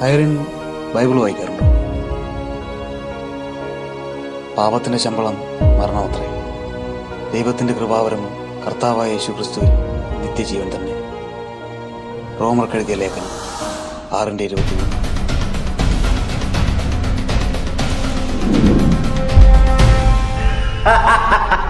Irene Bible വായിക്കാറുണ്ടോ? പാപത്തിൻ്റെ ശമ്പളം മരണമത്രേ. ദൈവത്തിൻ്റെ കൃപാവരം കർത്താവായ യേശു ക്രിസ്തുവിൽ നിത്യജീവൻ തന്നെ. റോമർക്കെഴുതിയ ലേഖനം 6:23.